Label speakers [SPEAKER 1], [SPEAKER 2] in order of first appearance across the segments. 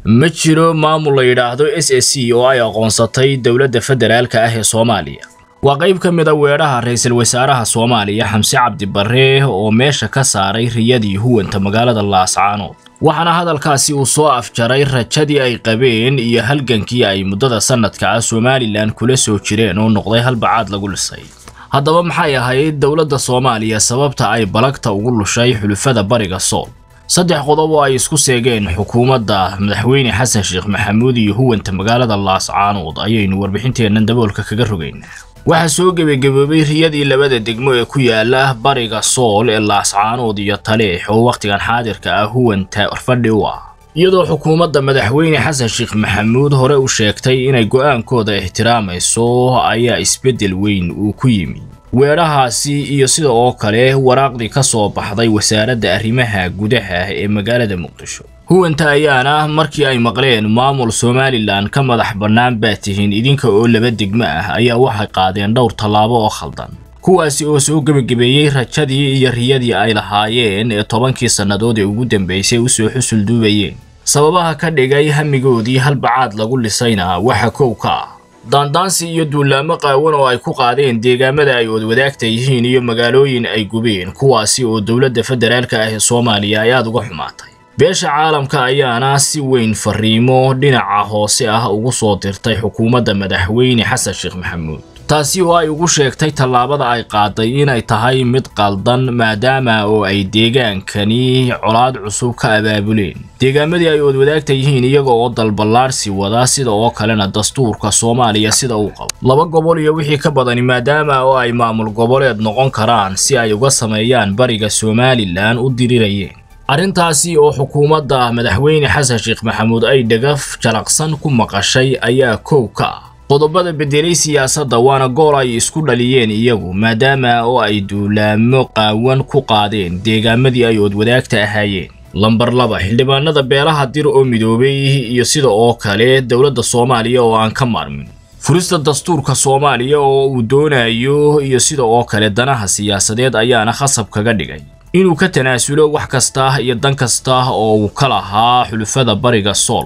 [SPEAKER 1] ma jiro maamul la yiraahdo SSC oo ay aqoonsatay dawladda federaalka ah ee Soomaaliya. waa qayb ka mid ah weeraha ra'iisul wasaaraha Soomaaliya Xamse Cabdi Barre oo meesha ka saaray riyadii huwanta magaalada Laascaanood. waxaana hadalkaasi uu soo afjaray rajadii ay qabeen iyo halgankii ay muddada sanadka ah Somaliland kula soo jireen oo noqday halbacaad lagu lisay. haddaba maxay ahayd dawladda Soomaaliya sababta ay balagta ugu lushay xulufada bariga Sool? saddex qodob oo ay isku seegeen xukuumadda madaxweyne Xasan Sheekh Maxamuud iyo huwanta magaalada Laascaanood ayaynu warbixinteenan daboolka kaga rogaynaa. waxaa soo gabagabay riyadii labada degmo ee ku yaala bariga Sool ee Laascaanood iyo Taleex oo waqtigan xaadirka ah huwanta fadhi u ah. iyadoo xukuumadda madaxweyne Xasan Sheekh Maxamuud hore u sheegtay inay go'aankooda ixtiraamayso ayaa isbedel weyn uu ku yimi weerahaasi iyo sidoo kale waraaqdii ka soo baxday wasaaradda arrimaha gudaha ee magaalada Muqdisho. huwanta ayaana markii ay maqleen maamul Somaliland ka madax bannaan baatihiin idinka oo laba degmo ah ayaa waxay qaadeen dhowr tallaabo oo khaldan, kuwaasi oo soo gabagabeeyay rajadii iyo riyadii ay lahaayeen ee 10kii sannadood ee ugu dambeysay u soo xusul duubayeen. sababaha ka dhigay hamigoodii halbacaad lagu lisayna waxa koow ka ah daandaansi iyo duulaamo qaawan oo ay ku qaadeen deegaamada ay wadaagta yihiin iyo magaalooyin ay gubeen, kuwaasi oo dawladda federaalka ah ee Soomaaliya ay aad uga xumaatay. beesha caalamka ayaana si weyn fariimo dhinaca hoose ah ugu soo dirtay xukuumadda madaxweyne Xasan Sheekh Maxamuud, taasi oo ay ugu sheegtay tallaabada ay qaaday inay tahay mid qaldan maadaama oo ay deegaankani colaad cusub ka abaabuleen deegaamadii ay wadaagta yihiin iyaga oo dalbalaarsi wada sida oo kalena dastuurka Soomaaliya sida uu qabo 2 gobol iyo wixii ka badan maadaama oo ay maamul goboleed noqon karaan si ay uga sameeyaan bariga Somaliland u dirirayeen. arrintaasi oo xukuumadda madaxweyne Xasan Sheekh Maxamuud ay dhagaf jalaqsan ku maqashay ayaa koow ka ah qodobada bedelay siyaasadda waana gool ay isku dhaliyeen iyagu maadaama oo ay duulaamo qaawan ku qaadeen deegaamadii ay wadaagta ahaayeen. lambar 2 xildhibaanada beelaha dir oo midoobay iyo sida oo kale dawladda Soomaaliya oo aan ka maarmin furista dastuurka Soomaaliya oo uu doonayo iyo sida oo kale danaha siyaasadeed ayaana khasab kaga dhigay inuu ka tanaasulo wax kasta iyo dan kasta oo uu ka lahaa xulufada bariga Sool.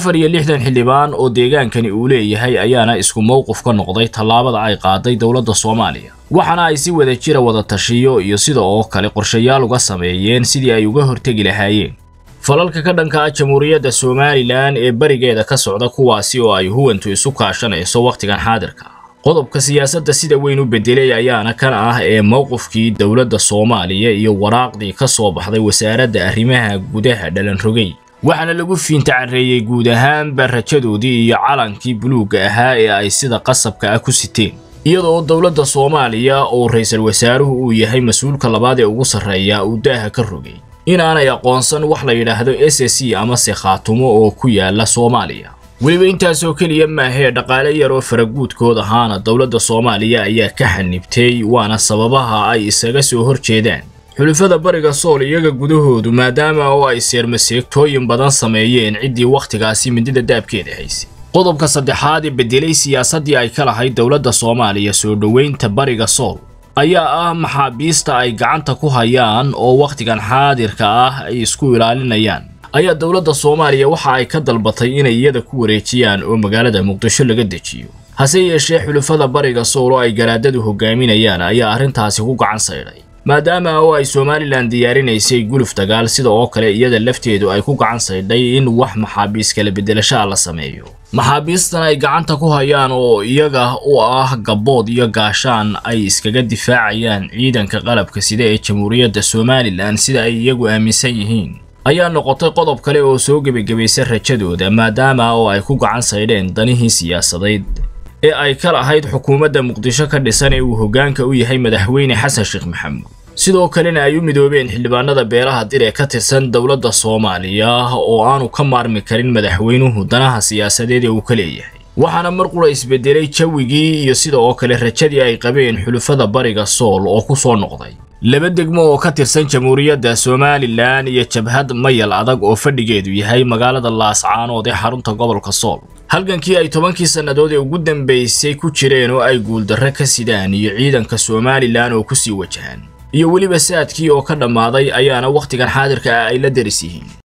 [SPEAKER 1] 64 xildhibaan oo deegaankani uu leeyahay ayaana isku mowqif ka noqday tallaabada ay qaaday dawladda Soomaaliya, waxaana ay si wada jira wada tashiyo iyo sida oo kale qorshayaal uga sameeyeen sidii ay uga hortagi lahaayeen falalka ka dhanka ah Jamhuuriyadda Somaliland ee barigeeda ka socda, kuwaasi oo ay huwantu isu kaashanayso waqtigan xaadirka. qodobka siyaasadda sida weyn u bedelay ayaana kan ah ee mowqifkii dawladda Soomaaliya iyo waraaqdii ka soo baxday wasaaradda arrimaha gudaha dhalan rogay, waxaana lagu fiintacareeyay guud ahaan barajadoodii iyo calankii buluuga ahaa ee ay sida qasabka ah ku siteen. iyadoo dawladda Soomaaliya oo ra'iisul wasaaruhu uu yahay mas'uulka labaad ee ugu sarreeya uu daaha ka rogay inaanay aqoonsan wax la yiraahdo SSC ama se khaatumo oo ku yaala Soomaaliya. weliba intaas oo kaliya ma ahayn dhaqaale yar oo faraguudkooda ahaana dawladda Soomaaliya ayaa ka xanibtay, waana sababaha ay isaga soo horjeedaan xulufada bariga Sool iyaga gudahoodu maadaama oo ay seermaseegtooyin badan sameeyeen ciddii waqtigaasi midida daabkeeda haysay. qodobka saddexaad ee bedelay siyaasaddii ay ka lahayd dawladda Soomaaliya soo dhaweynta bariga Sool ayaa ah maxaabiista ay gacanta ku hayaan oo waqtigan xaadirka ah ay isku ilaalinayaan. ayaa dawladda Soomaaliya waxa ay ka dalbatay inay iyada ku wareejiyaan oo magaalada Muqdisho laga dejiyo. hase yeeshee xulufada bariga Sool oo ay garaadadu hogaaminayaan ayaa arrintaasi ku gacan sayray maadaama oo ay Somaliland diyaarinaysay guluf dagaal sida oo kale iyada lafteedu ay ku gacan sayday in wax maxaabiis kala bedelasho la sameeyo. maxaabiistan ay gacanta ku hayaan oo iyaga u ah gabood iyo gaashaan ay iskaga difaacayaan ciidanka qalabka sida ee Jamhuuriyadda Somaliland sida ay iyagu aaminsan yihiin ayaa noqotay qodob kale oo soo gabagabeysay rajadooda maadaama oo ay ku gacan saydeen danihii siyaasadeed ee ay ka lahayd xukuumadda Muqdisho ka dhisan ee uu hoggaanka u yahay madaxweyne Xasan Sheekh Maxamuud. sidoo kalena ay u midoobeen xildhibaanada beelaha dir ee ka tirsan dawladda Soomaaliya oo aanu ka maarmi karin madaxweynuhu danaha siyaasadeed ee uu ka leeyahay. waxaana mar qura isbedelay jawigii iyo sidoo kale rajadii ay qabeen xulufada bariga Sool oo ku soo noqday laba degmo oo ka tirsan Jamhuuriyadda Somaliland iyo jabhad mayal adag oo fadhigeedu yahay magaalada Laascaanood ee xarunta gobolka Sool. halgankii ay 10kii sannadood ee ugu dambeysay ku jireen oo ay guul darro ka sidaan iyo ciidanka Somaliland oo ku sii wajahan iyo weliba saadkii oo ka dhamaaday ayaana waqtigan xaadirka ah ay la daris yihiin.